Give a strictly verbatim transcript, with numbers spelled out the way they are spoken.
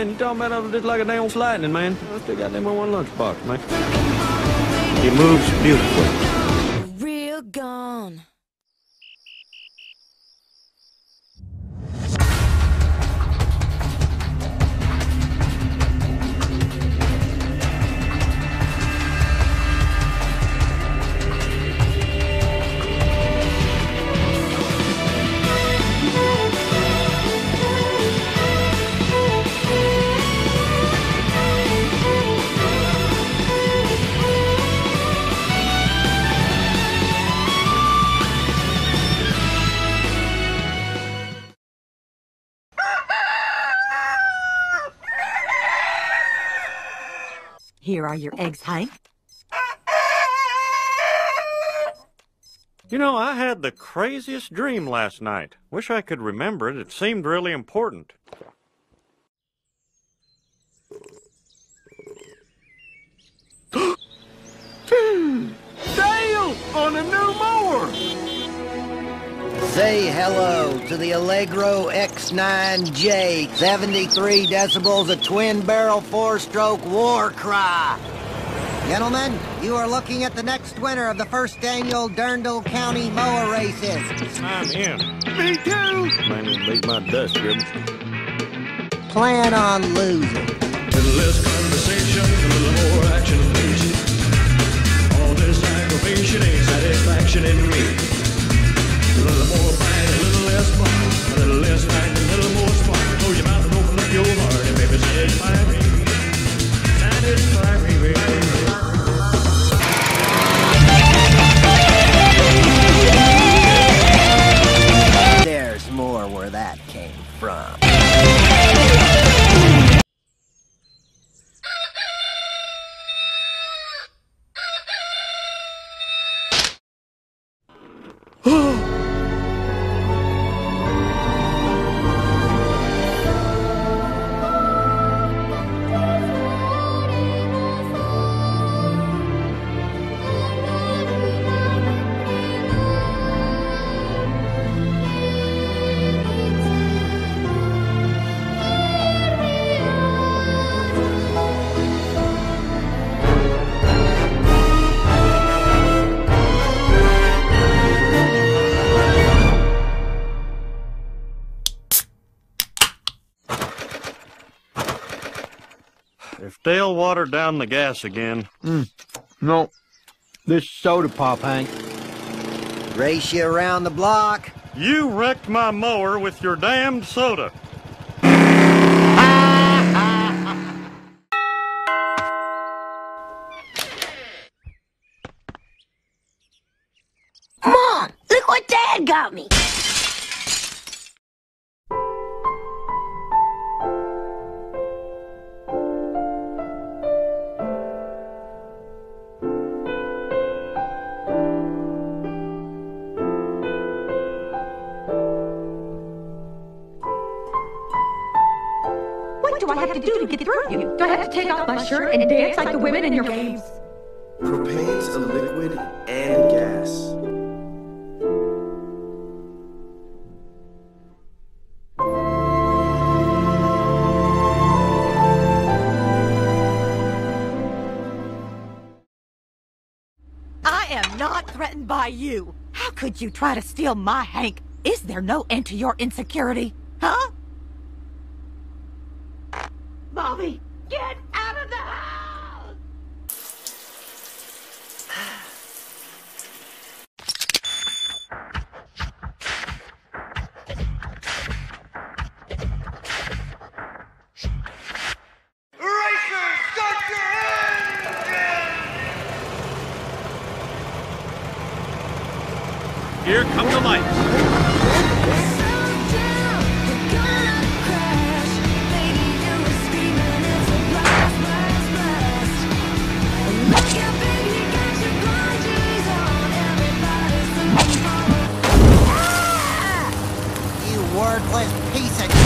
man. You talking about all just like a damn lightning, man. I still got them on one lunchbox, man. He moves beautifully. Real gone. Here are your eggs, Hank. You know, I had the craziest dream last night. Wish I could remember it. It seemed really important. Dale on a new mower! Say hello to the Allegro X nine J, seventy-three decibels, a twin-barrel four-stroke war cry. Gentlemen, you are looking at the next winner of the first annual Durndal County Mower Races. I'm in. Me too! Man, you beat my dust, Gribble. Plan on losing. A little less conversation, a little more action, please. All this aggravation ain't satisfaction in me. A little more bite, a little less fun. A little less bite, a little more spark. Close your mouth and open up your heart and baby satisfy me. Satisfy me, baby. There's more where that came from. If Dale watered down the gas again... Mm. No. This soda pop, Hank. Race you around the block. You wrecked my mower with your damned soda. Mom, look what Dad got me. What do I have to do to get through you? Do I have to take off my shirt and dance like the women in your games? Propane's a liquid and gas. I am not threatened by you. How could you try to steal my Hank? Is there no end to your insecurity? Huh? Bobby, get out of the house! Racers, start your engine! Here come the lights. Worthless piece of